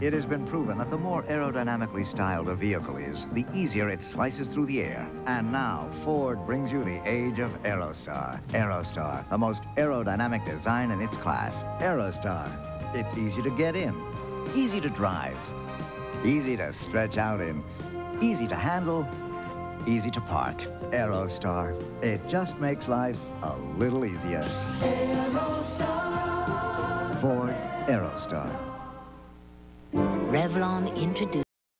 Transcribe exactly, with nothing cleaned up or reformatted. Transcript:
It has been proven that the more aerodynamically styled a vehicle is, the easier it slices through the air. And now, Ford brings you the age of AEROSTAR. AEROSTAR, the most aerodynamic design in its class. AEROSTAR. It's easy to get in, easy to drive, easy to stretch out in, easy to handle, easy to park. AEROSTAR. It just makes life a little easier. AEROSTAR. Ford AEROSTAR. Revlon introduces